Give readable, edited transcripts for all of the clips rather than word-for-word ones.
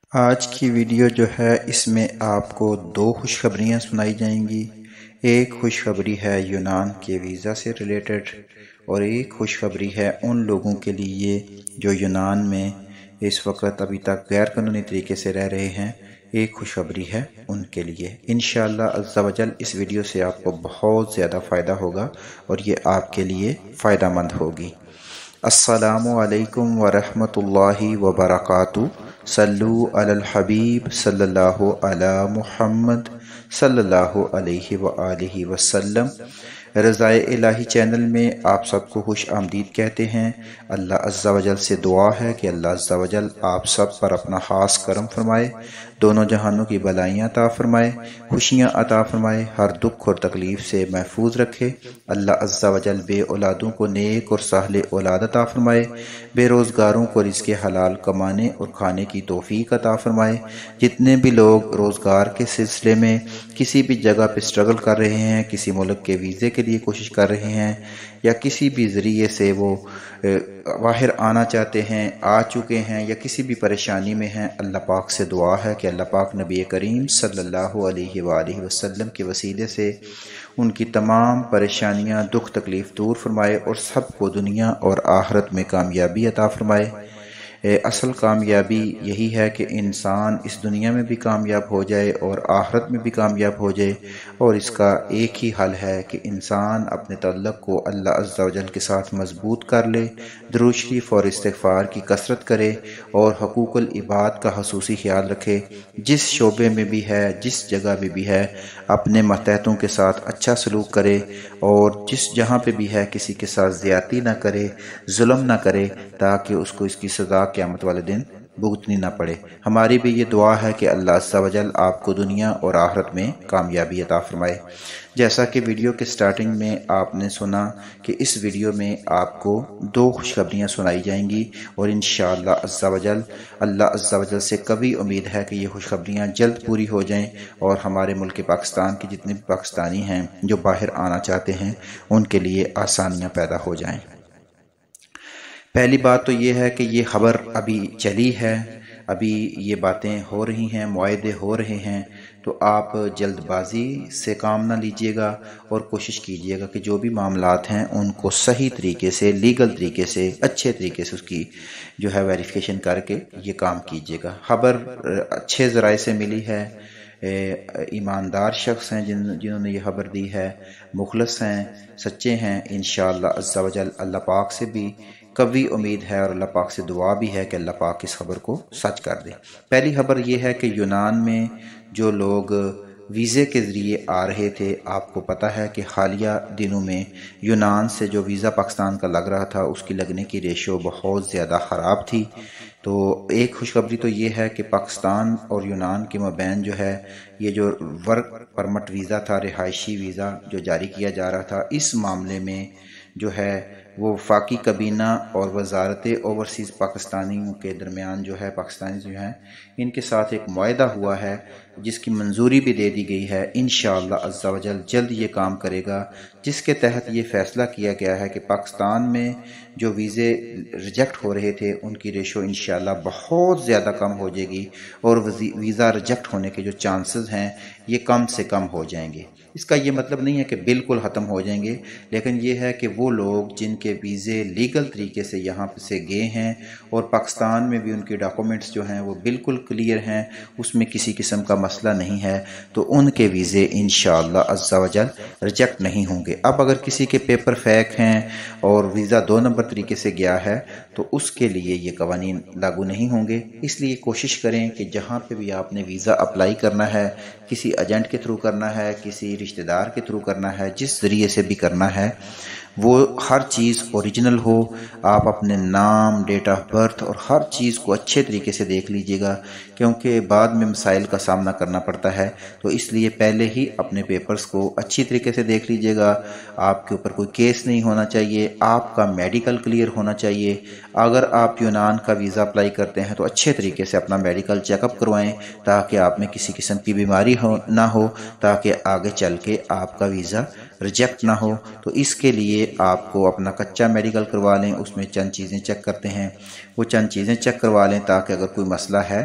آج کی ویڈیو جو ہے اس میں آپ کو دو خوشخبریاں سنائی جائیں گی۔ ایک خوشخبری ہے یونان کے ویزا سے ریلیٹڈ اور ایک خوشخبری ہے ان لوگوں کے لیے جو یونان میں اس وقت ابھی تک غیر قانونی طریقے سے رہ رہے ہیں۔ ایک خوشخبری ہے ان کے لیے۔ انشاءاللہ عز و جل اس ویڈیو سے آپ کو بہت زیادہ فائدہ ہوگا اور یہ آپ کے لیے فائدہ مند ہوگی۔ السلام علیکم ورحمۃ اللہ وبرکاتہ۔ صلو علی الحبیب صلی اللہ علی محمد صلی اللہ علیہ وآلہ وسلم۔ رضائے الہی چینل میں آپ سب کو خوش آمدید کہتے ہیں۔ اللہ عز و جل سے دعا ہے کہ اللہ عز و جل آپ سب پر اپنا خاص کرم فرمائے، دونوں جہانوں کی بلائیاں عطا فرمائے، خوشیاں عطا فرمائے، ہر دکھ اور تکلیف سے محفوظ رکھے۔ اللہ عز و جل بے اولادوں کو نیک اور صالح اولاد عطا فرمائے، بے روزگاروں کو رزق حلال کمانے اور کھانے کی توفیق عطا فرمائے۔ جتنے بھی لوگ روزگار کے سلسلے میں کسی بھی جگہ پہ سٹرگل کر رہے ہیں، کسی ملک کے ویزے کے لیے کوشش کر رہے ہیں یا کسی بھی ذریعے سے وہ باہر آنا چاہتے ہیں، آ چکے ہیں یا کسی بھی پریشانی میں ہیں، اللہ پاک سے دعا ہے کہ اللہ پاک نبی کریم صلی اللہ علیہ وآلہ وسلم کے وسیلے سے ان کی تمام پریشانیاں دکھ تکلیف دور فرمائے اور سب کو دنیا اور آخرت میں کامیابی عطا فرمائے۔ اصل کامیابی یہی ہے کہ انسان اس دنیا میں بھی کامیاب ہو جائے اور آخرت میں بھی کامیاب ہو جائے، اور اس کا ایک ہی حل ہے کہ انسان اپنے تعلق کو اللہ عز و جل کے ساتھ مضبوط کر لے، درود شریف اور استغفار کی کثرت کرے اور حقوق العباد کا خصوصی خیال رکھے۔ جس شعبے میں بھی ہے، جس جگہ میں بھی ہے، اپنے ماتحتوں کے ساتھ اچھا سلوک کرے اور جس جہاں پہ بھی ہے کسی کے ساتھ زیادتی نہ کرے، ظلم نہ کرے، تاکہ اس کو اس کی سزا قیامت والے دن بھگتنی نہ پڑے۔ ہماری بھی یہ دعا ہے کہ اللہ عز و جل آپ کو دنیا اور آخرت میں کامیابی عطا فرمائے۔ جیسا کہ ویڈیو کے سٹارٹنگ میں آپ نے سنا کہ اس ویڈیو میں آپ کو دو خوشخبریاں سنائی جائیں گی اور انشاءاللہ عز و جل اللہ عز و جل سے کبھی امید ہے کہ یہ خوشخبریاں جلد پوری ہو جائیں اور ہمارے ملک پاکستان کے جتنے بھی پاکستانی ہیں جو باہر آنا چاہتے ہیں ان کے لیے آسانیاں پیدا ہو جائیں۔ پہلی بات تو یہ ہے کہ یہ خبر ابھی چلی ہے، ابھی یہ باتیں ہو رہی ہیں، معاہدے ہو رہے ہیں، تو آپ جلد بازی سے کام نہ لیجئے گا اور کوشش کیجئے گا کہ جو بھی معاملات ہیں ان کو صحیح طریقے سے، لیگل طریقے سے، اچھے طریقے سے اس کی جو ہے ویریفیکیشن کر کے یہ کام کیجئے گا۔ خبر اچھے ذرائع سے ملی ہے، ایماندار شخص ہیں جنہوں نے یہ خبر دی ہے، مخلص ہیں، سچے ہیں۔ انشاءاللہ عز و جل اللہ پاک سے بھی قوی امید ہے اور اللہ پاک سے دعا بھی ہے کہ اللہ پاک اس خبر کو سچ کر دے۔ پہلی خبر یہ ہے کہ یونان میں جو لوگ ویزے کے ذریعے آ رہے تھے، آپ کو پتہ ہے کہ حالیہ دنوں میں یونان سے جو ویزا پاکستان کا لگ رہا تھا اس کی لگنے کی ریشو بہت زیادہ خراب تھی۔ تو ایک خوشخبری تو یہ ہے کہ پاکستان اور یونان کے مابین جو ہے یہ جو ورک پرمٹ ویزا تھا، رہائشی ویزا جو جاری کیا جا رہا تھا، اس معاملے میں جو ہے وہ وفاقی کابینہ اور وزارت اوورسیز پاکستانیوں کے درمیان جو ہے پاکستانی جو ہیں ان کے ساتھ ایک معاہدہ ہوا ہے جس کی منظوری بھی دے دی گئی ہے۔ انشاءاللہ عز و جل جلد یہ کام کرے گا، جس کے تحت یہ فیصلہ کیا گیا ہے کہ پاکستان میں جو ویزے ریجیکٹ ہو رہے تھے ان کی ریشو انشاءاللہ بہت زیادہ کم ہو جائے گی اور ویزا ریجیکٹ ہونے کے جو چانسز ہیں یہ کم سے کم ہو جائیں گے۔ اس کا یہ مطلب نہیں ہے کہ بالکل ختم ہو جائیں گے، لیکن یہ ہے کہ وہ لوگ جن کے ویزے لیگل طریقے سے یہاں سے گئے ہیں اور پاکستان میں بھی ان کے ڈاکومنٹس جو ہیں وہ بالکل کلیئر ہیں، اس میں کسی قسم کا مسئلہ نہیں ہے، تو ان کے ویزے انشاءاللہ عز و جل ریجیکٹ نہیں ہوں گے۔ اب اگر کسی کے پیپر فیک ہیں اور ویزا 2 نمبر طریقے سے گیا ہے تو اس کے لیے یہ قوانین لاگو نہیں ہوں گے۔ اس لیے کوشش کریں کہ جہاں پہ بھی آپ نے ویزا اپلائی کرنا ہے، کسی ایجنٹ کے تھرو کرنا ہے، کسی رشتہ دار کے تھرو کرنا ہے، جس ذریعے سے بھی کرنا ہے، وہ ہر چیز اوریجنل ہو۔ آپ اپنے نام، ڈیٹ آف برتھ اور ہر چیز کو اچھے طریقے سے دیکھ لیجئے گا، کیونکہ بعد میں مسائل کا سامنا کرنا پڑتا ہے، تو اس لیے پہلے ہی اپنے پیپرز کو اچھی طریقے سے دیکھ لیجئے گا۔ آپ کے اوپر کوئی کیس نہیں ہونا چاہیے، آپ کا میڈیکل کلیئر ہونا چاہیے۔ اگر آپ یونان کا ویزا اپلائی کرتے ہیں تو اچھے طریقے سے اپنا میڈیکل چیک اپ کروائیں تاکہ آپ میں کسی قسم کی بیماری نہ ہو، تاکہ آگے چل کے آپ کا ویزا ریجیکٹ نہ ہو۔ تو اس کے لیے آپ کو اپنا کچا میڈیکل کروا لیں، اس میں چند چیزیں چیک کرتے ہیں، وہ چند چیزیں چیک کروا لیں تاکہ اگر کوئی مسئلہ ہے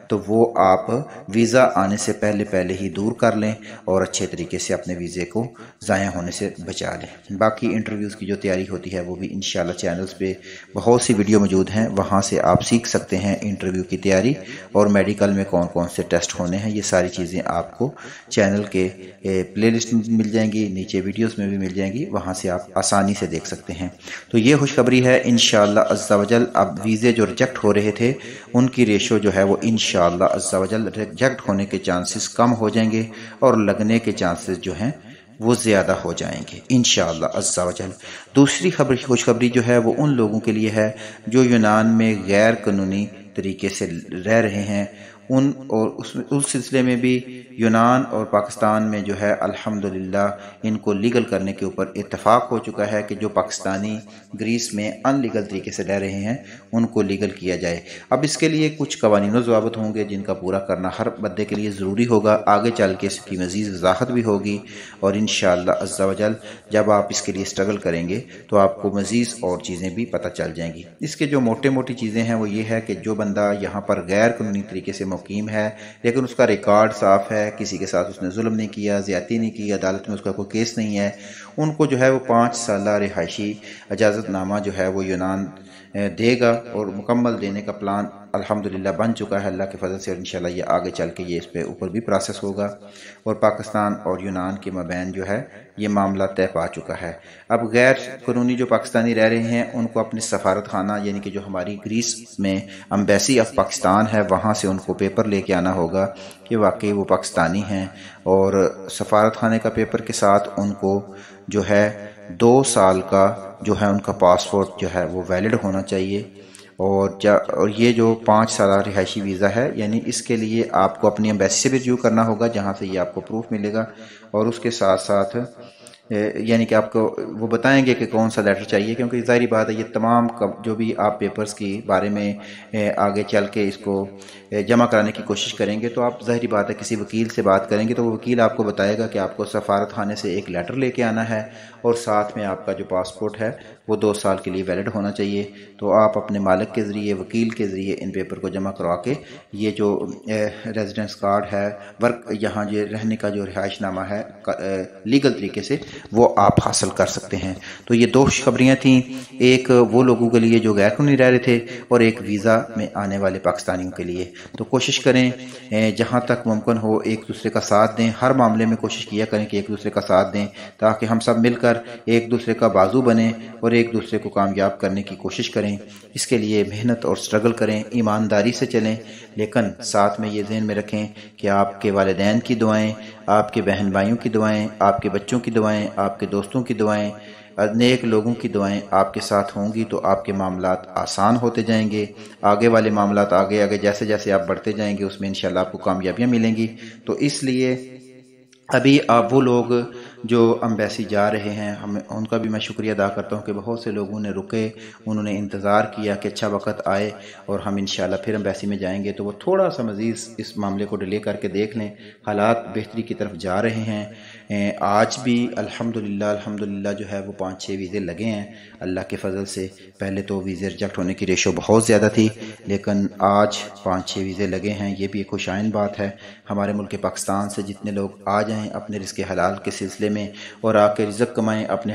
تو وہ آپ ویزا آنے سے پہلے ہی دور کر لیں اور اچھے طریقے سے اپنے ویزے کو ضائع ہونے سے بچا لیں۔ باقی انٹرویوز کی جو تیاری ہوتی ہے وہ بھی انشاءاللہ چینلز پہ بہت سی ویڈیو موجود ہیں، وہاں سے آپ سیکھ سکتے ہیں انٹرویو کی تیاری، اور میڈیکل میں کون کون سے ٹیسٹ ہونے ہیں، یہ ساری چیزیں آپ کو چینل کے پلے لسٹ میں مل جائیں گی، نیچے ویڈیوز میں بھی مل جائیں گی، وہاں سے آپ آسانی سے دیکھ سکتے ہیں۔ تو یہ خوشخبری ہے انشاءاللہ عز و جل، اب ویزے جو ریجیکٹ ہو رہے تھے ان کی ریشو جو ہے وہ انشاءاللہ عز و جل ریجیکٹ ہونے کے چانسز کم ہو جائیں گے اور لگنے کے چانسز جو ہیں وہ زیادہ ہو جائیں گے انشاءاللہ عز و جل۔ دوسری خوشخبری جو ہے وہ ان لوگوں کے لیے ہے جو یونان میں غیر قانونی طریقے سے رہ رہے ہیں، اور اس سلسلے میں بھی یونان اور پاکستان میں جو ہے الحمدللہ ان کو لیگل کرنے کے اوپر اتفاق ہو چکا ہے کہ جو پاکستانی گریس میں ان لیگل طریقے سے رہ رہے ہیں ان کو لیگل کیا جائے۔ اب اس کے لیے کچھ قوانین و ضوابط ہوں گے جن کا پورا کرنا ہر بندے کے لیے ضروری ہوگا، آگے چل کے اس کی مزید وضاحت بھی ہوگی، اور انشاءاللہ عز و جل جب آپ اس کے لیے اسٹرگل کریں گے تو آپ کو مزید اور چیزیں بھی پتہ چل جائیں گی۔ اس کے جو موٹی چیزیں ہیں وہ یہ ہے کہ جو بندہ یہاں پر غیر قانونی طریقے سے مقیم ہے لیکن اس کا ریکارڈ صاف ہے، کسی کے ساتھ اس نے ظلم نہیں کیا، زیادتی نہیں کی، عدالت میں اس کا کوئی کیس نہیں ہے، ان کو جو ہے وہ 5 سالہ رہائشی اجازت نامہ جو ہے وہ یونان دے گا، اور مکمل دینے کا پلان الحمدللہ بن چکا ہے اللہ کے فضل سے، اور انشاءاللہ یہ آگے چل کے یہ اس پہ اوپر بھی پروسیس ہوگا، اور پاکستان اور یونان کے مابین جو ہے یہ معاملہ طے پا چکا ہے۔ اب غیر قانونی جو پاکستانی رہ رہے ہیں ان کو اپنے سفارت خانہ یعنی کہ جو ہماری گریس میں امبیسی آف پاکستان ہے وہاں سے ان کو پیپر لے کے آنا ہوگا کہ واقعی وہ پاکستانی ہیں، اور سفارت خانے کا پیپر کے ساتھ ان کو جو ہے 2 سال کا جو ہے ان کا پاسپورٹ جو ہے وہ ویلڈ ہونا چاہیے، اور یہ جو 5 سالہ رہائشی ویزا ہے یعنی اس کے لیے آپ کو اپنی امبیسی سے بھی ریویو کرنا ہوگا جہاں سے یہ آپ کو پروف ملے گا، اور اس کے ساتھ ساتھ یعنی کہ آپ کو وہ بتائیں گے کہ کون سا لیٹر چاہیے، کیونکہ ظاہری بات ہے یہ تمام جو بھی آپ پیپرز کی بارے میں آگے چل کے اس کو جمع کرانے کی کوشش کریں گے تو آپ ظاہری بات ہے کسی وکیل سے بات کریں گے تو وہ وکیل آپ کو بتائے گا کہ آپ کو سفارت خانے سے ایک لیٹر لے کے آنا ہے، اور ساتھ میں آپ کا جو پاسپورٹ ہے وہ 2 سال کے لیے ویلڈ ہونا چاہیے۔ تو آپ اپنے مالک کے ذریعے، وکیل کے ذریعے ان پیپر کو جمع کروا کے یہ جو ریزیڈنس کارڈ ہے، ورک یہاں جو رہنے کا جو رہائش نامہ ہے لیگل طریقے سے وہ آپ حاصل کر سکتے ہیں۔ تو یہ 2 خوشخبریاں تھیں، ایک وہ لوگوں کے لیے جو غیر قانونی رہ رہے تھے اور ایک ویزا میں آنے والے پاکستانیوں کے لیے۔ تو کوشش کریں جہاں تک ممکن ہو ایک دوسرے کا ساتھ دیں، ہر معاملے میں کوشش کیا کریں کہ ایک دوسرے کا ساتھ دیں تاکہ ہم سب مل کر ایک دوسرے کا بازو بنیں اور ایک دوسرے کو کامیاب کرنے کی کوشش کریں۔ اس کے لیے محنت اور سٹرگل کریں، ایمانداری سے چلیں، لیکن ساتھ میں یہ ذہن میں رکھیں کہ آپ کے والدین کی دعائیں، آپ کے بہن بھائیوں کی دعائیں، آپ کے بچوں کی دعائیں، آپ کے دوستوں کی دعائیں، نیک لوگوں کی دعائیں آپ کے ساتھ ہوں گی تو آپ کے معاملات آسان ہوتے جائیں گے، آگے والے معاملات آگے جیسے جیسے آپ بڑھتے جائیں گے اس میں انشاءاللہ آپ کو کامیابیاں ملیں گی۔ تو اس لیے ابھی آپ وہ لوگ جو امبیسی جا رہے ہیں ان کا بھی میں شکریہ ادا کرتا ہوں کہ بہت سے لوگوں نے رکے، انہوں نے انتظار کیا کہ اچھا وقت آئے اور ہم انشاءاللہ پھر امبیسی میں جائیں گے، تو وہ تھوڑا سا مزید اس معاملے کو ڈیلے کر کے دیکھ لیں، حالات بہتری کی طرف جا رہے ہیں۔ آج بھی الحمدللہ جو ہے وہ 5-6 ویزے لگے ہیں اللہ کے فضل سے۔ پہلے تو ویزے ریجیکٹ ہونے کی ریشو بہت زیادہ تھی لیکن آج 5-6 ویزے لگے ہیں، یہ بھی ایک خوشائن بات ہے۔ ہمارے ملک پاکستان سے جتنے لوگ آ جائیں اپنے رزق حلال کے سلسلے میں اور آ کے رزق کمائیں، اپنے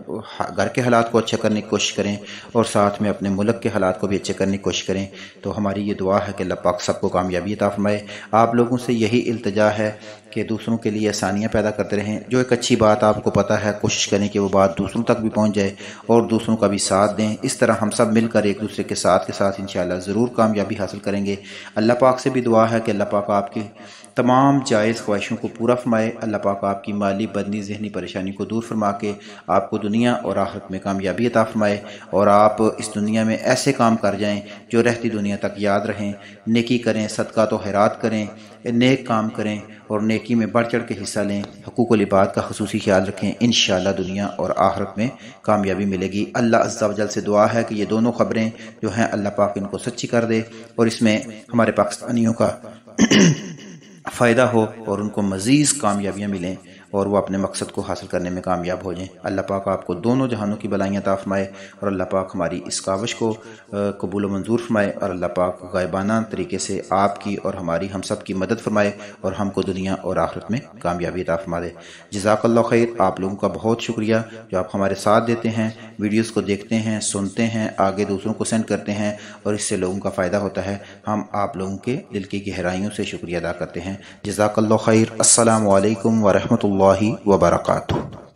گھر کے حالات کو اچھا کرنے کی کوشش کریں اور ساتھ میں اپنے ملک کے حالات کو بھی اچھے کرنے کی کوشش کریں، تو ہماری یہ دعا ہے کہ اللہ پاک سب کو کامیابی عطا فرمائے۔ آپ لوگوں سے یہی التجا ہے کہ دوسروں کے لیے آسانیاں پیدا کرتے رہیں، جو ایک اچھی بات آپ کو پتہ ہے کوشش کریں کہ وہ بات دوسروں تک بھی پہنچ جائے اور دوسروں کا بھی ساتھ دیں۔ اس طرح ہم سب مل کر ایک دوسرے کے ساتھ انشاءاللہ ضرور کامیابی حاصل کریں گے۔ اللہ پاک سے بھی دعا ہے کہ اللہ پاک آپ کی تمام جائز خواہشوں کو پورا فرمائے، اللہ پاک آپ کی مالی بدنی ذہنی پریشانی کو دور فرما کے آپ کو دنیا اور آخرت میں کامیابی عطا فرمائے، اور آپ اس دنیا میں ایسے کام کر جائیں جو رہتی دنیا تک یاد رہیں، نیکی کریں، صدقات و خیرات کریں، نیک کام کریں اور نیکی میں بڑھ چڑھ کے حصہ لیں، حقوق العباد کا خصوصی خیال رکھیں، انشاءاللہ دنیا اور آخرت میں کامیابی ملے گی۔ اللہ عز و جل سے دعا ہے کہ یہ دونوں خبریں جو ہیں اللہ پاک ان کو سچی کر دے اور اس میں ہمارے پاکستانیوں کا فائدہ ہو اور ان کو مزید کامیابیاں ملیں، اور وہ اپنے مقصد کو حاصل کرنے میں کامیاب ہو جائیں۔ اللہ پاک آپ کو دونوں جہانوں کی بلائیاں عطا فرمائے، اور اللہ پاک ہماری اس کاوش کو قبول و منظور فرمائے، اور اللہ پاک غائبانہ طریقے سے آپ کی اور ہماری ہم سب کی مدد فرمائے، اور ہم کو دنیا اور آخرت میں کامیابی عطا فرما دے۔ جزاک اللہ خیر۔ آپ لوگوں کا بہت شکریہ جو آپ ہمارے ساتھ دیتے ہیں، ویڈیوز کو دیکھتے ہیں، سنتے ہیں، آگے دوسروں کو سینڈ کرتے ہیں، اور اس سے لوگوں کا فائدہ ہوتا ہے۔ ہم آپ لوگوں کے دل کی گہرائیوں سے شکریہ ادا کرتے ہیں۔ جزاک اللہ خیر۔ السلام علیکم ورحمۃ اللہ وبرکاتہ۔